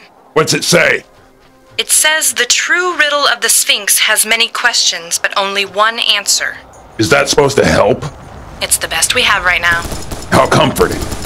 What's it say? It says the true riddle of the Sphinx has many questions, but only one answer. Is that supposed to help? It's the best we have right now. How comforting.